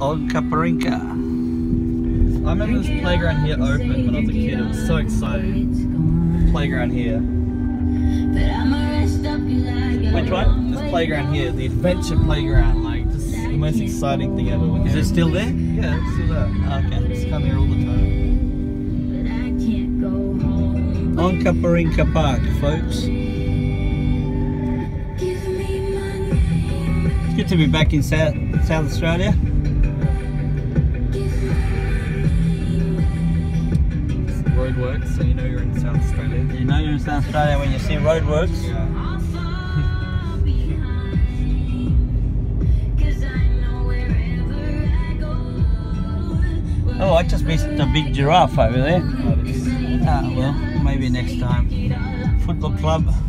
Old Kaparinka. I remember this playground here opened when I was a kid. It was so exciting. Playground here. Which one? This playground here, the adventure playground, like just the most exciting thing ever. Is it still there? Yeah, it's still there. Okay. Just come here all the time. On Kaparinka Park, folks. It's good to be back in South Australia. Roadworks, so you know you're in South Australia. You know you're in South Australia when you see roadworks. Yeah. Oh, I just missed a big giraffe over there. Oh, it is. Ah, well, maybe next time. Football club.